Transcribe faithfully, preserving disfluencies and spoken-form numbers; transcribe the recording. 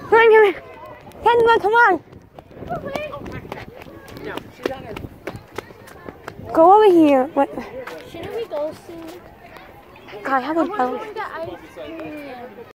Come on, come on. Kendall, come on. Go over here. What? Shouldn't we go soon? God, I haven't I want to get ice cream.